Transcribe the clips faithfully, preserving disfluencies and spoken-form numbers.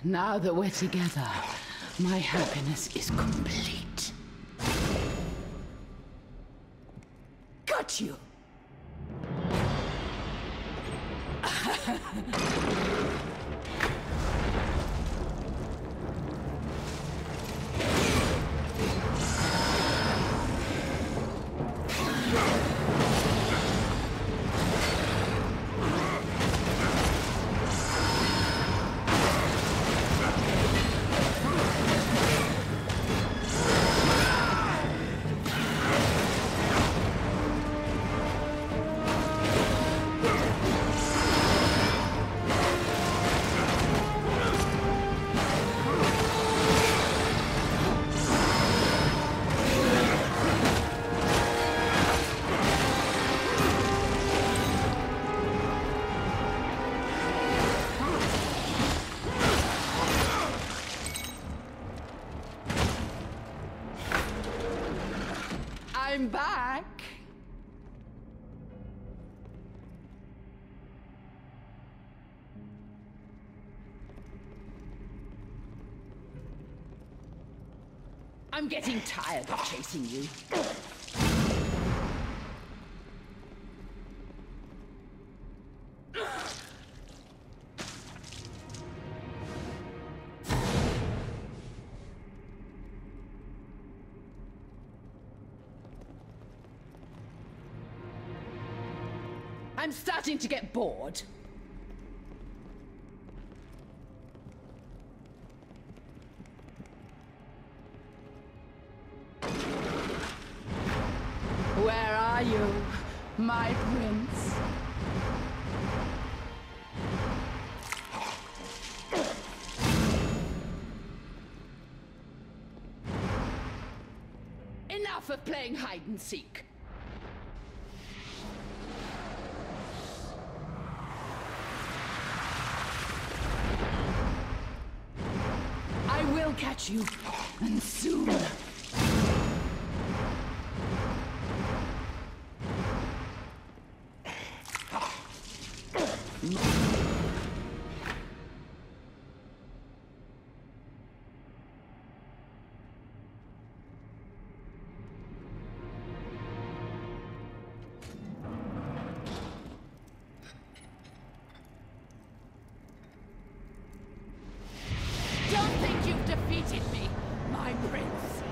Now that we're together, my happiness is complete. Got you! I'm back. I'm getting tired of chasing you. I'm starting to get bored. Where are you, my prince? Enough of playing hide and seek. I will catch you, and soon. Don't think you've defeated me, my prince.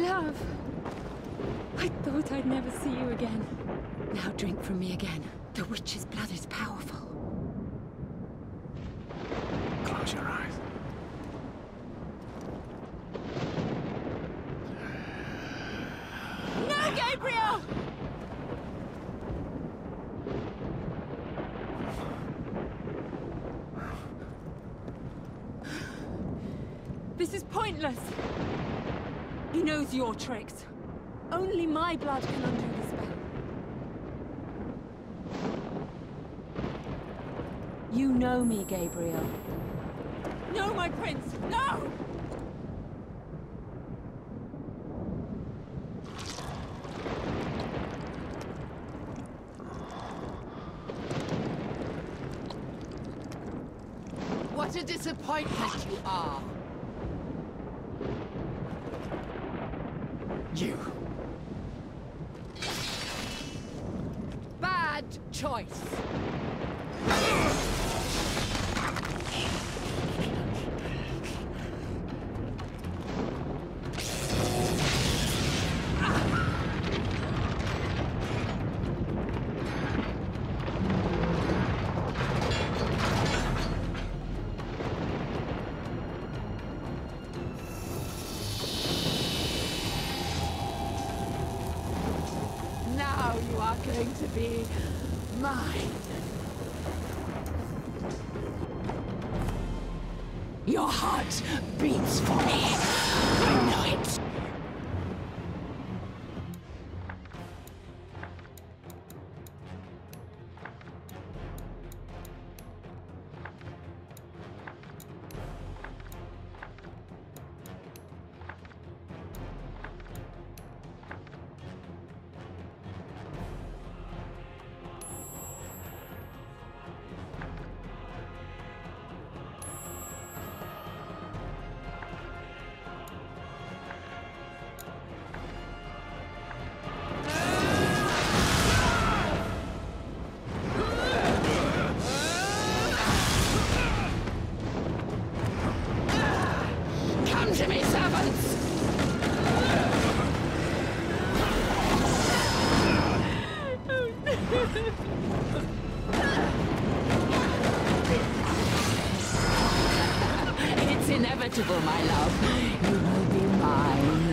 have. I thought I'd never see you again. Now drink from me again. The witch's blood is powerful. Close your eyes. No, Gabriel! This is pointless. He knows your tricks. Only my blood can undo the spell. You know me, Gabriel. No, my prince! No! What a disappointment you are. You. Bad choice. Now you are going to be mine. Your heart beats for me. I know it. Come to me, servants! It's inevitable, my love. You will be mine.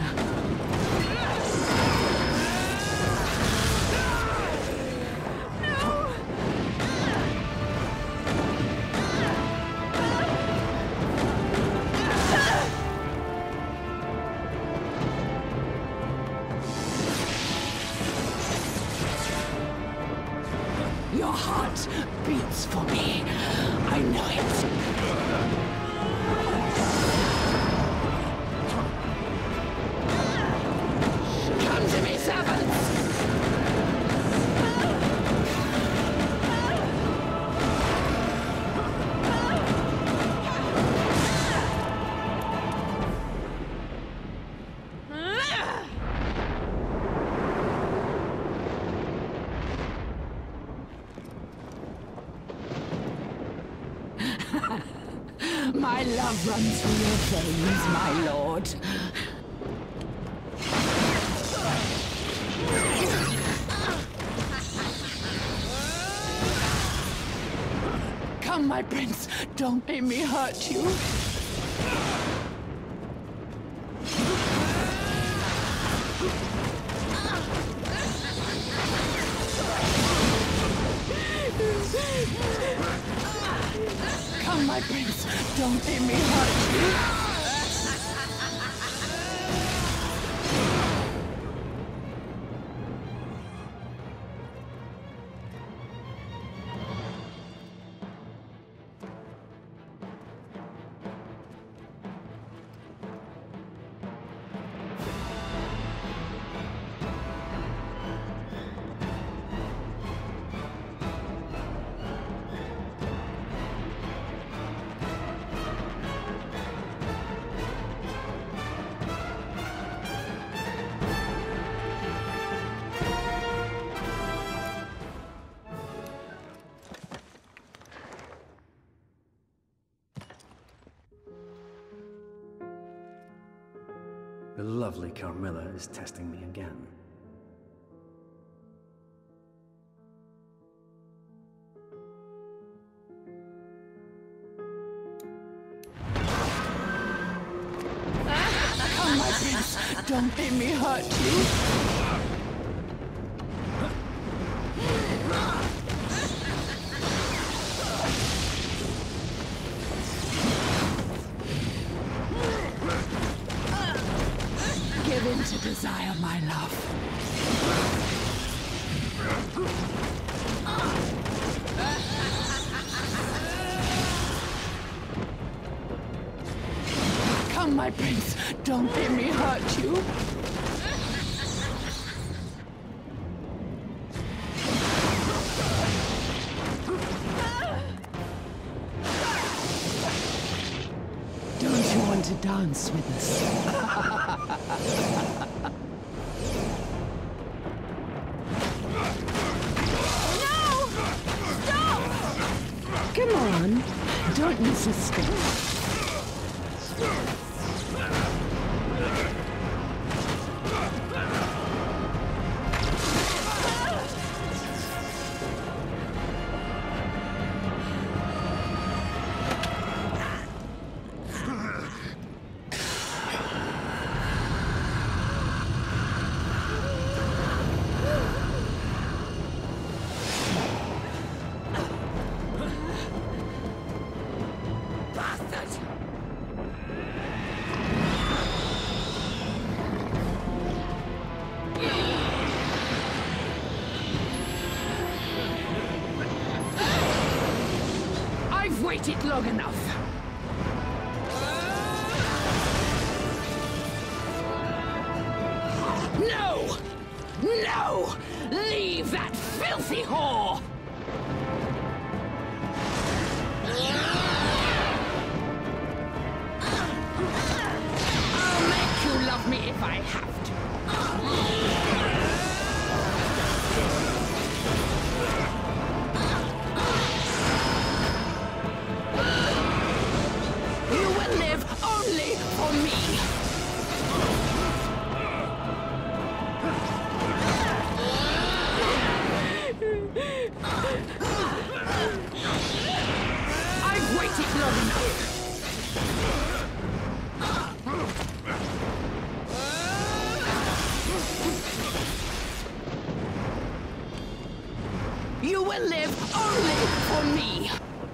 Your heart beats for me. I know it. Come to me, servants! My love runs through your veins, my lord. Come, my prince, don't make me hurt you. Come, my prince, don't make me hurt you. lovely Carmilla is testing me again. Come, my prince. Don't let me hurt you. Give in to desire, my love. Come, my prince. Don't let me hurt you. Don't you want to dance with us? No! Stop! Come on. Don't miss a step. I've waited long enough. No! No! Leave that filthy whore! I'll make you love me if I have to. You will live only for me. I've waited long enough. You will live only for me.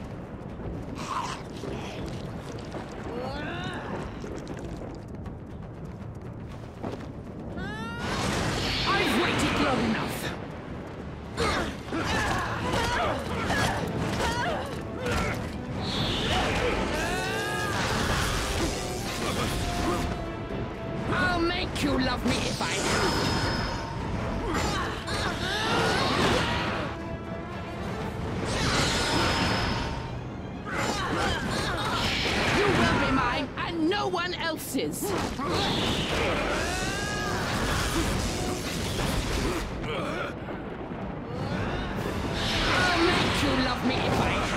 I've waited long enough. I'll make you love me if I have. You will be mine, and no one else's. I'll make you love me if I